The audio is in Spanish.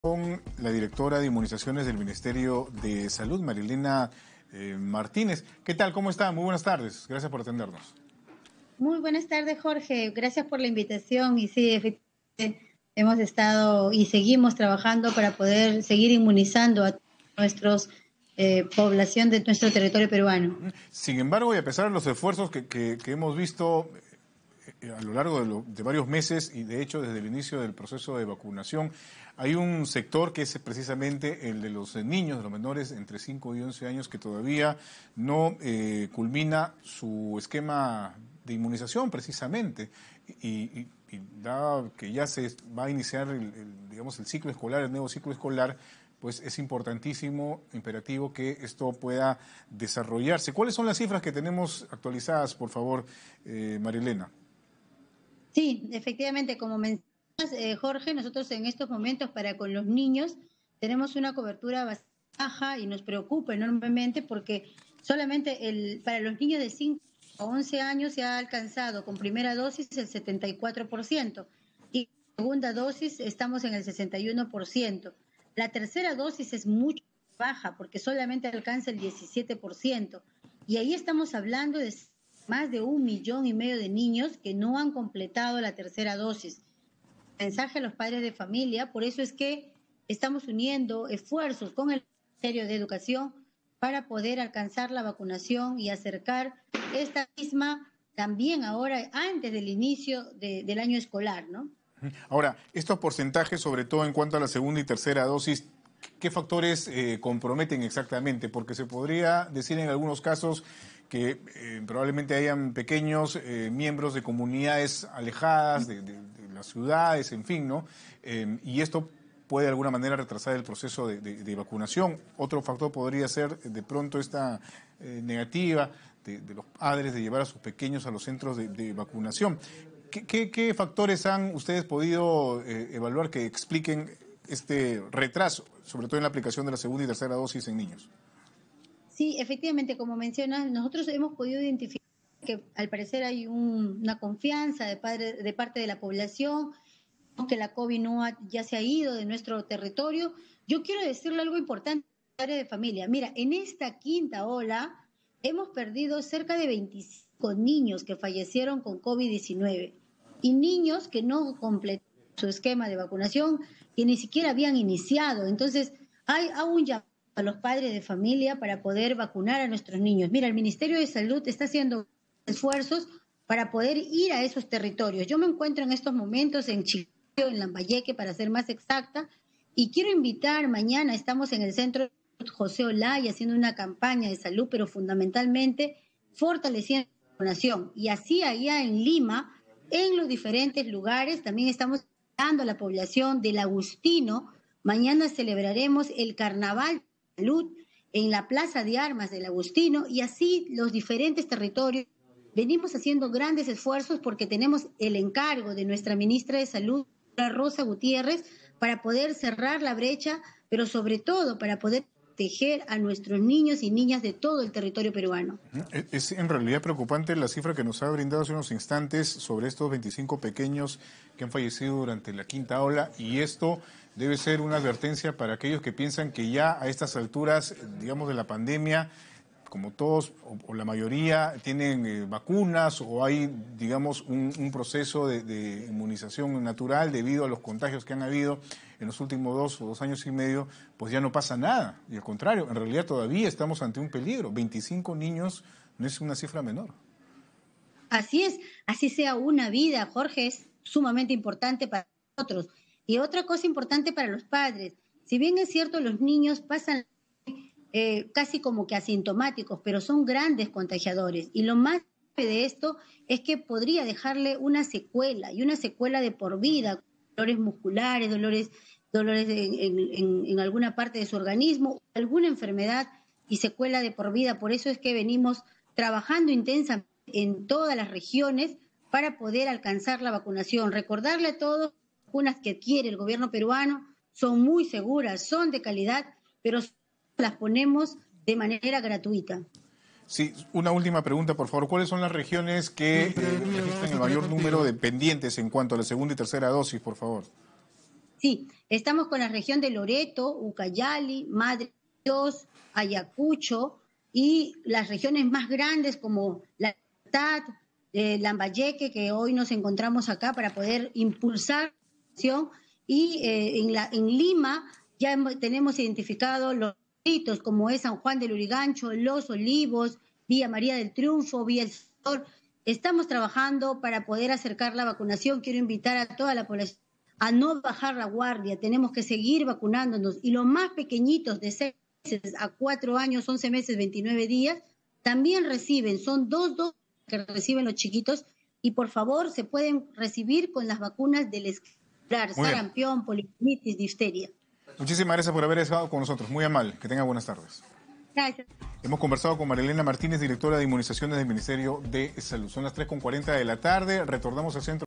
Con la directora de inmunizaciones del Ministerio de Salud, Marilena Martínez. ¿Qué tal? ¿Cómo está? Muy buenas tardes. Gracias por atendernos. Muy buenas tardes, Jorge. Gracias por la invitación. Y sí, efectivamente, hemos estado y seguimos trabajando para poder seguir inmunizando a nuestros población de nuestro territorio peruano. Sin embargo, y a pesar de los esfuerzos que hemos visto a lo largo de varios meses y de hecho desde el inicio del proceso de vacunación, hay un sector que es precisamente el de los niños, de los menores entre 5 y 11 años que todavía no culmina su esquema de inmunización precisamente y dado que ya se va a iniciar digamos, el ciclo escolar, el nuevo ciclo escolar, pues es importantísimo, imperativo que esto pueda desarrollarse. ¿Cuáles son las cifras que tenemos actualizadas, por favor, Marilena? Sí, efectivamente, como mencionas, Jorge, nosotros en estos momentos para con los niños tenemos una cobertura bastante baja y nos preocupa enormemente porque solamente para los niños de 5 a 11 años se ha alcanzado con primera dosis el 74% y con segunda dosis estamos en el 61%. La tercera dosis es mucho baja porque solamente alcanza el 17%. Y ahí estamos hablando de más de 1,5 millones de niños que no han completado la tercera dosis. Mensaje a los padres de familia, por eso es que estamos uniendo esfuerzos con el Ministerio de Educación para poder alcanzar la vacunación y acercar esta misma también ahora antes del inicio del año escolar, ¿no? Ahora, estos porcentajes, sobre todo en cuanto a la segunda y tercera dosis, ¿qué factores comprometen exactamente? Porque se podría decir en algunos casos que probablemente hayan pequeños miembros de comunidades alejadas de las ciudades, en fin, ¿no? Y esto puede de alguna manera retrasar el proceso de vacunación. Otro factor podría ser de pronto esta negativa de los padres de llevar a sus pequeños a los centros de vacunación. ¿Qué factores han ustedes podido evaluar que expliquen este retraso, sobre todo en la aplicación de la segunda y tercera dosis en niños? Sí, efectivamente, como mencionas, nosotros hemos podido identificar que al parecer hay una confianza de parte de la población, que la COVID ya se ha ido de nuestro territorio. Yo quiero decirle algo importante a la área de familia. Mira, en esta quinta ola hemos perdido cerca de 25 niños que fallecieron con COVID-19 y niños que no completaron su esquema de vacunación, que ni siquiera habían iniciado. Entonces, hay aún ya a los padres de familia para poder vacunar a nuestros niños. Mira, el Ministerio de Salud está haciendo esfuerzos para poder ir a esos territorios. Yo me encuentro en estos momentos en Chiclayo, en Lambayeque, para ser más exacta, y quiero invitar, mañana estamos en el Centro José Olaya haciendo una campaña de salud, pero fundamentalmente fortaleciendo la vacunación. Y así allá en Lima, en los diferentes lugares, también estamos dando a la población del Agustino. Mañana celebraremos el Carnaval de Salud en la Plaza de Armas del Agustino y así los diferentes territorios. Venimos haciendo grandes esfuerzos porque tenemos el encargo de nuestra ministra de Salud, Rosa Gutiérrez, para poder cerrar la brecha, pero sobre todo para poder proteger a nuestros niños y niñas de todo el territorio peruano. Es en realidad preocupante la cifra que nos ha brindado hace unos instantes sobre estos 25 pequeños que han fallecido durante la quinta ola, y esto debe ser una advertencia para aquellos que piensan que ya a estas alturas, digamos, de la pandemia, como todos o la mayoría tienen vacunas o hay, digamos, un proceso de inmunización natural debido a los contagios que han habido en los últimos 2 años y medio, pues ya no pasa nada. Y al contrario, en realidad todavía estamos ante un peligro. 25 niños no es una cifra menor. Así es, así sea una vida, Jorge, es sumamente importante para nosotros. Y otra cosa importante para los padres, si bien es cierto, los niños pasan casi como que asintomáticos, pero son grandes contagiadores. Y lo más grave de esto es que podría dejarle una secuela, y una secuela de por vida, dolores musculares, dolores en alguna parte de su organismo, alguna enfermedad y secuela de por vida. Por eso es que venimos trabajando intensamente en todas las regiones para poder alcanzar la vacunación. Recordarle a todos, las vacunas que adquiere el gobierno peruano son muy seguras, son de calidad, pero las ponemos de manera gratuita. Sí, una última pregunta, por favor. ¿Cuáles son las regiones que registran el mayor número de pendientes en cuanto a la segunda y tercera dosis, por favor? Sí, estamos con la región de Loreto, Ucayali, Madre Dios, Ayacucho y las regiones más grandes como La Libertad, Lambayeque, que hoy nos encontramos acá para poder impulsar la acción. Y en Lima ya tenemos identificado los distritos como es San Juan del Urigancho, Los Olivos, Villa María del Triunfo, Villa El Salvador. Estamos trabajando para poder acercar la vacunación. Quiero invitar a toda la población a no bajar la guardia. Tenemos que seguir vacunándonos. Y los más pequeñitos, de 6 meses a 4 años, 11 meses, 29 días, también reciben. Son 2 dosis que reciben los chiquitos. Y por favor, se pueden recibir con las vacunas del escolar, sarampión, poliomielitis, difteria. Muchísimas gracias por haber estado con nosotros. Muy amable. Que tenga buenas tardes. Gracias. Hemos conversado con Marilena Martínez, directora de Inmunizaciones del Ministerio de Salud. Son las 3:40 de la tarde. Retornamos al centro.